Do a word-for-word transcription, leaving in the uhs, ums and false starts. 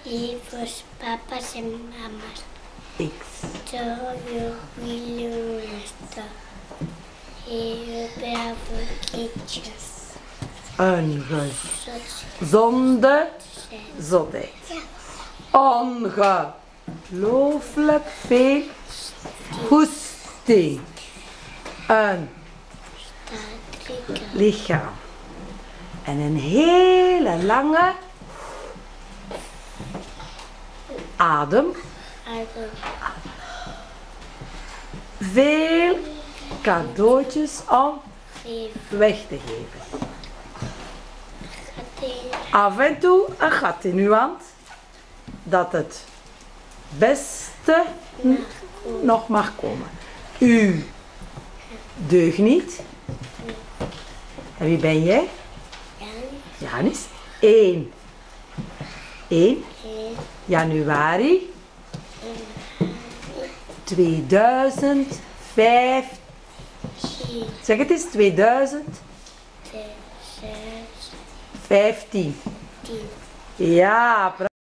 Hijos, papas en mamas. X. Todo willen esto. Heel bravo kindjes. Een Zot gezonde zijn. zotheid. Ongelooflijk veel goesting. Een Stadelijke. lichaam. En een hele lange adem. Adem. Veel cadeautjes om Geef. weg te geven. Gaat in. Af en toe een gat in uw hand. Dat het beste n- nog mag komen. U deugt niet. En wie ben jij? Jan. Janis. één. één En. januari tweeduizend vijftien. Tien. Zeg het eens, tweeduizend Zes. vijftien. Tien. Ja,